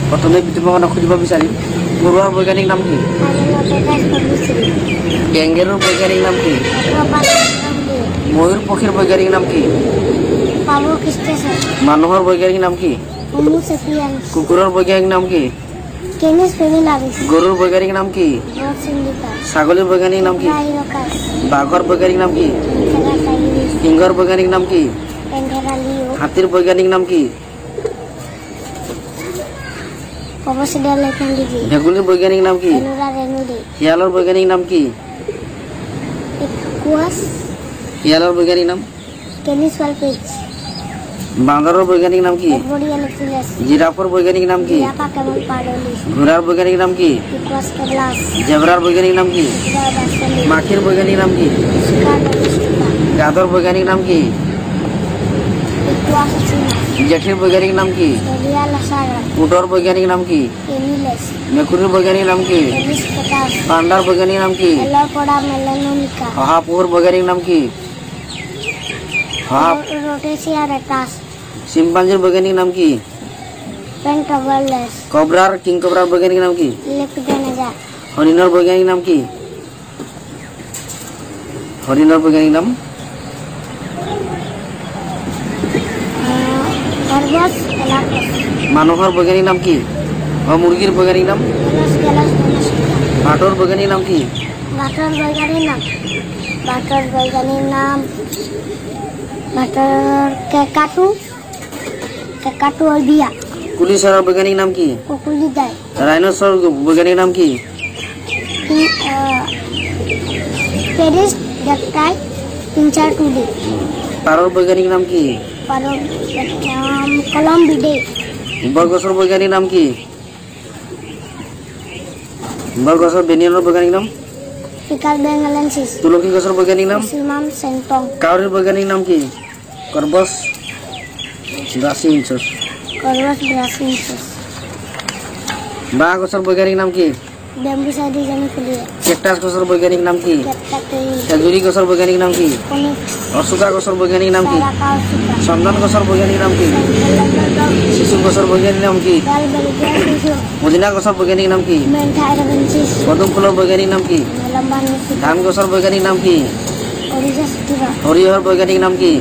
প্ৰথমে পৃথিৱীখনক খুজিব বিচাৰিম ঘৰুৱাৰ বৈজ্ঞানিক নাম কি কেংগেৰুৰ বৈজ্ঞানিক নাম কি ময়ূৰ পক্ষীৰ বৈজ্ঞানিক নাম কি মানুহৰ বৈজ্ঞানিক নাম কি কুকুৰৰ বৈজ্ঞানিক নাম কি গৰুৰ বৈজ্ঞানিক নাম কি ছাগলীৰ বৈজ্ঞানিক নাম কি বাঘৰ বৈজ্ঞানিক নাম কি সিংহৰ বৈজ্ঞানিক নাম কি হাতীৰ বৈজ্ঞানিক নাম কি ভেকুলীৰ বৈজ্ঞানিক নাম কি শিয়ালৰ বৈজ্ঞানিক নাম কি শিয়ালৰ বৈজ্ঞানিক নাম বান্দৰৰ বৈজ্ঞানিক নাম কি জিৰাফৰ বৈজ্ঞানিক নাম কি ঘোঁৰাৰ বৈজ্ঞানিক নাম কি জেব্ৰাৰ বৈজ্ঞানিক নাম কি মাখিৰ বৈজ্ঞানিক নাম কি গাধৰ বৈজ্ঞানিক নাম কি জেঠিৰ বৈজ্ঞানিক নাম কি উটৰ বৈজ্ঞানিক নাম কি মেকুৰীৰ বৈজ্ঞানিক নাম কি পাণ্ডাৰ বৈজ্ঞানিক নাম কি শহাপহুৰ বৈজ্ঞানিক নাম কি চিম্পাঞ্জিৰ বৈজ্ঞানিক নাম কি কবৰাৰ কিং কবৰাৰ বৈজ্ঞানিক নাম কি হৰিণৰ বৈজ্ঞানিক নাম কি হৰিণৰ বৈজ্ঞানিক নাম মানুহৰ বৈজ্ঞানিক নাম কি মুৰ্গীৰ বৈজ্ঞানিক নাম ভাটৰ বৈজ্ঞানিক নাম কি কুলি চৰাইৰ বৈজ্ঞানিক নাম কি ৰাইন'চৰ বৈজ্ঞানিক নাম কি পাৰৰ বৈজ্ঞানিক নাম কি বৰগছৰ বৈজ্ঞানিক নাম কি বৰগছৰ বেনিয়নৰ বৈজ্ঞানিক নাম তুলসী গছৰ বৈজ্ঞানিক নাম কাউৰীৰ বৈজ্ঞানিক নাম কি কৰ্বছ ব্ৰাচিনছাছ বাঁহ গছৰ বৈজ্ঞানিক নাম কি কেকটাছ গছৰ বৈজ্ঞানিক নাম কি খেজুৰী গছৰ বৈজ্ঞানিক নাম কি অশোকা গছৰ বৈজ্ঞানিক নাম কি চন্দন গছৰ বৈজ্ঞানিক নাম কি শিশু গছৰ বৈজ্ঞানিক নাম কি মদিনা গছৰ বৈজ্ঞানিক নাম কি পদুম ফুলৰ বৈজ্ঞানিক নাম কি ধান গছৰ বৈজ্ঞানিক নাম কি সৰিয়হৰ বৈজ্ঞানিক নাম কি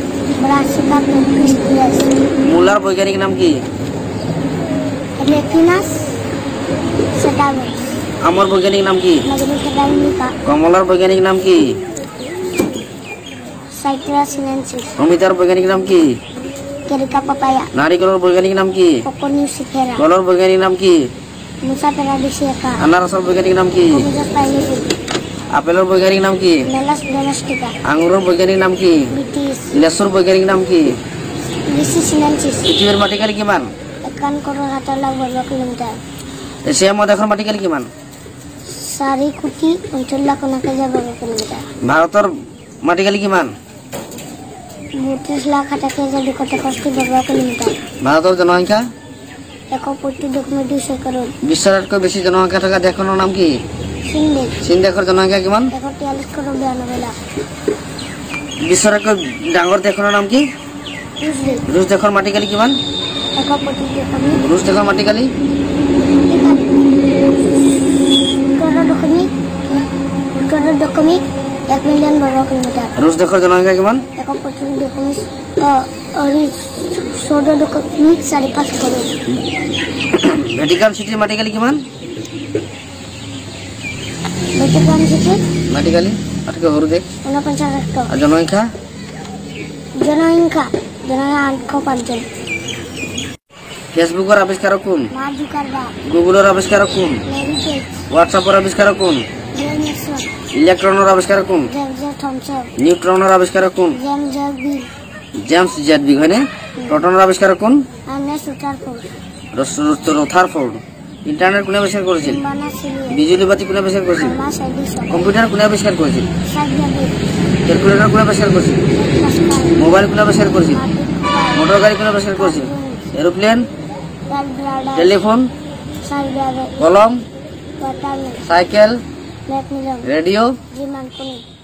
মূলাৰ বৈজ্ঞানিক নাম কি আমৰ বৈজ্ঞানিক নাম কি কমলাৰ বৈজ্ঞানিক নাম কি অমিতাৰ বৈজ্ঞানিক নাম কি নাৰিকলৰ বৈজ্ঞানিক নাম কি কলৰ বৈজ্ঞানিক নাম কি আনাৰসৰ বৈজ্ঞানিক নাম কি আপেলৰ বৈজ্ঞানিক নাম কি আঙুৰৰ বৈজ্ঞানিক নাম কি লেচুৰ বৈজ্ঞানিক নাম কি পৃথিৱীৰ মাটিকালি কিমান এছিয়া মহাদেশৰ মাটিকালি কিমান ভাৰতৰ মাটিকালি কিমান ভাৰতৰ জনসংখ্যা বিশ্বৰ আটাইতকৈ বেছি জনসংখ্যা থকা দেশখনৰ নাম কি চীন দেশৰ জনসংখ্যা কিমান বিশ্বৰ আটাইতকৈ ডাঙৰ দেশখনৰ নাম কি ৰুছ দেশৰ মাটিকালি কিমান ৰুছ দেশৰ মাটিকালি ৰুছ দেশৰ জনসংখ্যা কিমান ভেটিকান চিটিৰ মাটিকালি কিমান মাটিকালি আটাইতকৈ সৰু দেশ জনসংখ্যা 805 জন ফেসবুকৰ আৱিষ্কাৰক কোন গুগলৰ আৱিষ্কাৰক কোন হোৱাটছআপৰ আৱিষ্কাৰক কোন ইলেক্ট্ৰনৰ আৱিষ্কাৰক কোন নিউট্ৰনৰ আৱিষ্কাৰক কোন জেমছ জেডভিগ হয়নে প্ৰটনৰ আৱিষ্কাৰক কোন ৰথাৰফৰ্ড ইণ্টাৰনেট কোনে আৱিষ্কাৰ কৰিছিল বিজুলী বাতি কোনে আৱিষ্কাৰ কৰিছিল কম্পিউটাৰ কোনে আৱিষ্কাৰ কৰিছিল কেলকুলেটৰ কোনে আৱিষ্কাৰ কৰিছিল মোবাইল কোনে আৱিষ্কাৰ কৰিছিল মটৰ গাড়ী কোনে আৱিষ্কাৰ কৰিছিল এৰোপ্লেন টেলিফোন কলম সাইকেল রেডিও